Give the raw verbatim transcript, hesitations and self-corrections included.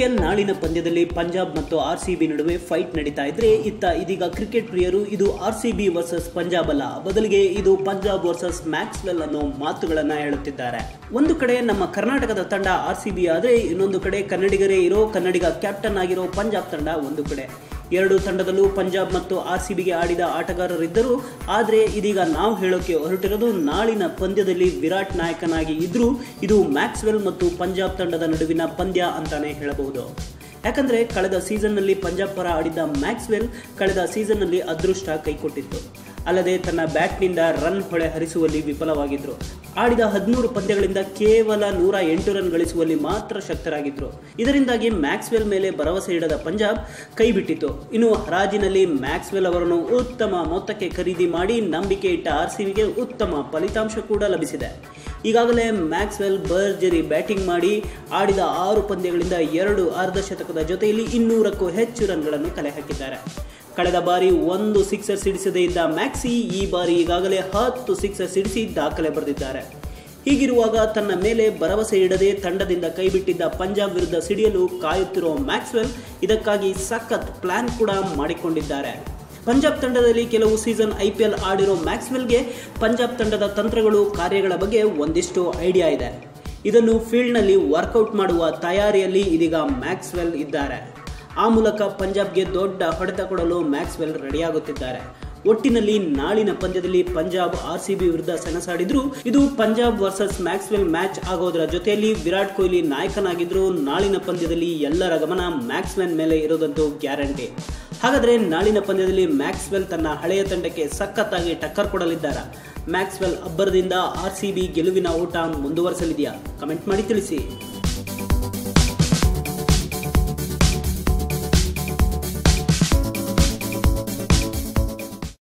IPL ನಾಳಿನ ಪಂದ್ಯದಲ್ಲಿ ಪಂಜಾಬ್ ಮತ್ತು ಆರ್ಸಿಬಿ ನಡುವೆ ಫೈಟ್ ನಡೀತಾ ಇದ್ರೆ, ಇತ್ತ ಇದೀಗ ಕ್ರಿಕೆಟ್ ಪ್ರಿಯರು ಇದು ಆರ್ಸಿಬಿ ವರ್ಸಸ್ ಪಂಜಾಬ್ ಅಲ್ಲ, ಬದಲಿಗೆ ಇದು ಪಂಜಾಬ್ ವರ್ಸಸ್ ಮ್ಯಾಕ್ಸ್ವೆಲ್ ಅನ್ನೋ ಮಾತುಗಳನ್ನ ಹೇಳುತ್ತಿದ್ದಾರೆ. ಒಂದು ಕಡೆ ನಮ್ಮ ಕರ್ನಾಟಕದ ತಂಡ ಆರ್ಸಿಬಿ ಆದ್ರೆ, ಇನ್ನೊಂದು ಕಡೆ ಕನ್ನಡಿಗರೇ ಇರೋ ಕನ್ನಡಿಗ ಕ್ಯಾಪ್ಟನ್ ಆಗಿರೋ ಪಂಜಾಬ್ ತಂಡ ಒಂದು ಕಡೆ. ಎರಡು ತಂಡದಲ್ಲೂ ಪಂಜಾಬ್ ಮತ್ತು ಆರ್ಸಿಬಿಗೆ ಆಡಿದ ಆಟಗಾರರಿದ್ದರು. ಆದರೆ ಇದೀಗ ನಾವು ಹೇಳೋಕೆ ಹೊರಟಿರೋದು, ನಾಳಿನ ಪಂದ್ಯದಲ್ಲಿ ವಿರಾಟ್ ನಾಯಕನಾಗಿ ಇದ್ರೂ ಇದು ಮ್ಯಾಕ್ಸ್ವೆಲ್ ಮತ್ತು ಪಂಜಾಬ್ ತಂಡದ ನಡುವಿನ ಪಂದ್ಯ ಅಂತಾನೆ ಹೇಳಬಹುದು. ಯಾಕಂದ್ರೆ ಕಳೆದ ಸೀಸನ್ನಲ್ಲಿ ಪಂಜಾಬ್ ಪರ ಆಡಿದ್ದ ಮ್ಯಾಕ್ಸ್ವೆಲ್ ಕಳೆದ ಸೀಸನ್ನಲ್ಲಿ ಅದೃಷ್ಟ ಕೈಕೊಟ್ಟಿತ್ತು. ಅಲ್ಲದೆ ತನ್ನ ಬ್ಯಾಟ್ನಿಂದ ರನ್ ಹೊಳೆ ಹರಿಸುವಲ್ಲಿ ವಿಫಲವಾಗಿದ್ರು. ಆಡಿದ ಹದಿಮೂರು ಪಂದ್ಯಗಳಿಂದ ಕೇವಲ ನೂರ ಎಂಟು ರನ್ ಗಳಿಸುವಲ್ಲಿ ಮಾತ್ರ ಶಕ್ತರಾಗಿದ್ರು. ಇದರಿಂದಾಗಿ ಮ್ಯಾಕ್ಸ್ವೆಲ್ ಮೇಲೆ ಭರವಸೆ ಇಡದ ಪಂಜಾಬ್ ಕೈ ಬಿಟ್ಟಿತ್ತು. ಇನ್ನು ಹರಾಜಿನಲ್ಲಿ ಮ್ಯಾಕ್ಸ್ವೆಲ್ ಅವರನ್ನು ಉತ್ತಮ ಮೊತ್ತಕ್ಕೆ ಖರೀದಿ ಮಾಡಿ ನಂಬಿಕೆ ಇಟ್ಟ ಆರ್ಸಿಬಿಗೆ ಉತ್ತಮ ಫಲಿತಾಂಶ ಕೂಡ ಲಭಿಸಿದೆ. ಈಗಾಗಲೇ ಮ್ಯಾಕ್ಸ್ವೆಲ್ ಭರ್ಜರಿ ಬ್ಯಾಟಿಂಗ್ ಮಾಡಿ ಆಡಿದ ಆರು ಪಂದ್ಯಗಳಿಂದ ಎರಡು ಅರ್ಧ ಶತಕದ ಜೊತೆಯಲ್ಲಿ ಇನ್ನೂರಕ್ಕೂ ಹೆಚ್ಚು ರನ್ಗಳನ್ನು ಕಲೆ ಹಾಕಿದ್ದಾರೆ. ಕಳೆದ ಬಾರಿ ಒಂದು ಸಿಕ್ಸರ್ ಸಿಡಿಸದೇ ಇದ್ದ ಮ್ಯಾಕ್ಸಿ ಈ ಬಾರಿ ಈಗಾಗಲೇ ಹತ್ತು ಸಿಕ್ಸರ್ ಸಿಡಿಸಿ ದಾಖಲೆ ಬರೆದಿದ್ದಾರೆ. ಹೀಗಿರುವಾಗ ತನ್ನ ಮೇಲೆ ಭರವಸೆ ಇಡದೆ ತಂಡದಿಂದ ಕೈಬಿಟ್ಟಿದ್ದ ಪಂಜಾಬ್ ವಿರುದ್ಧ ಸಿಡಿಯಲು ಕಾಯುತ್ತಿರುವ ಮ್ಯಾಕ್ಸ್ವೆಲ್ ಇದಕ್ಕಾಗಿ ಸಖತ್ ಪ್ಲಾನ್ ಕೂಡ ಮಾಡಿಕೊಂಡಿದ್ದಾರೆ. ಪಂಜಾಬ್ ತಂಡದಲ್ಲಿ ಕೆಲವು ಸೀಸನ್ ಐಪಿಎಲ್ ಆಡಿರೋ ಮ್ಯಾಕ್ಸ್ವೆಲ್ಗೆ ಪಂಜಾಬ್ ತಂಡದ ತಂತ್ರಗಳು, ಕಾರ್ಯಗಳ ಬಗ್ಗೆ ಒಂದಿಷ್ಟು ಐಡಿಯಾ ಇದೆ. ಇದನ್ನು ಫೀಲ್ಡ್ನಲ್ಲಿ ವರ್ಕೌಟ್ ಮಾಡುವ ತಯಾರಿಯಲ್ಲಿ ಇದೀಗ ಮ್ಯಾಕ್ಸ್ವೆಲ್ ಇದ್ದಾರೆ. ಆ ಮೂಲಕ ಪಂಜಾಬ್ಗೆ ದೊಡ್ಡ ಹೊಡೆತ ಕೊಡಲು ಮ್ಯಾಕ್ಸ್ವೆಲ್ ರೆಡಿಯಾಗುತ್ತಿದ್ದಾರೆ. ಒಟ್ಟಿನಲ್ಲಿ ನಾಳಿನ ಪಂದ್ಯದಲ್ಲಿ ಪಂಜಾಬ್ ಆರ್ಸಿಬಿ ವಿರುದ್ಧ ಸೆಣಸಾಡಿದ್ರು. ಇದು ಪಂಜಾಬ್ ವರ್ಸಸ್ ಮ್ಯಾಕ್ಸ್ವೆಲ್ ಮ್ಯಾಚ್ ಆಗೋದರ ಜೊತೆಯಲ್ಲಿ ವಿರಾಟ್ ಕೊಹ್ಲಿ ನಾಯಕನಾಗಿದ್ರು. ನಾಳಿನ ಪಂದ್ಯದಲ್ಲಿ ಎಲ್ಲರ ಗಮನ ಮ್ಯಾಕ್ಸ್ವೆಲ್ ಮೇಲೆ ಇರೋದಂತೂ ಗ್ಯಾರಂಟಿ. ಹಾಗಾದ್ರೆ ನಾಳಿನ ಪಂದ್ಯದಲ್ಲಿ ಮ್ಯಾಕ್ಸ್ವೆಲ್ ತನ್ನ ಹಳೆಯ ತಂಡಕ್ಕೆ ಸಖತ್ತಾಗಿ ಟಕ್ಕರ್ ಕೊಡಲಿದ್ದಾರಾ? ಮ್ಯಾಕ್ಸ್ವೆಲ್ ಅಬ್ಬರದಿಂದ ಆರ್ಸಿಬಿ ಗೆಲುವಿನ ಓಟ ಮುಂದುವರಿಸಲಿದೆಯಾ? ಕಮೆಂಟ್ ಮಾಡಿ ತಿಳಿಸಿ.